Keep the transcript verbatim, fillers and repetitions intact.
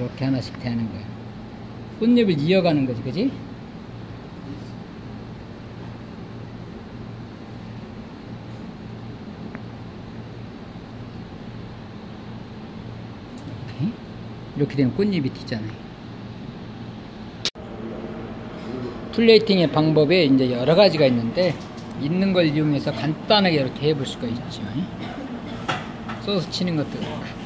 이렇게 하나씩 대는 거야. 꽃잎을 이어가는 거지, 그지? 이렇게 이렇게 되면 꽃잎이 튀잖아요. 플레이팅의 방법에 이제 여러 가지가 있는데 있는 걸 이용해서 간단하게 이렇게 해볼 수가 있죠. 소스 치는 것도